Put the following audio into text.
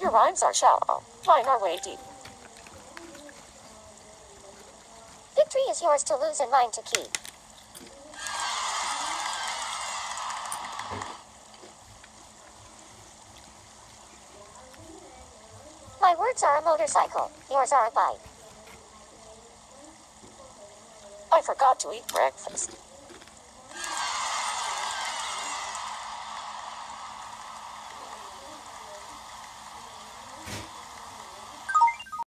Your rhymes are shallow. Mine are way deep. Victory is yours to lose and mine to keep. My words are a motorcycle. Yours are a bike. I forgot to eat breakfast.